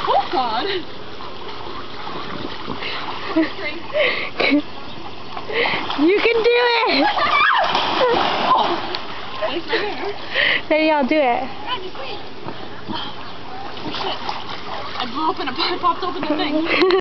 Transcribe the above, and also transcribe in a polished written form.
Oh God! You can do it! Thanks, my hair. Then y'all do it. God, just wait. Oh shit. I blew open a, I popped open the thing.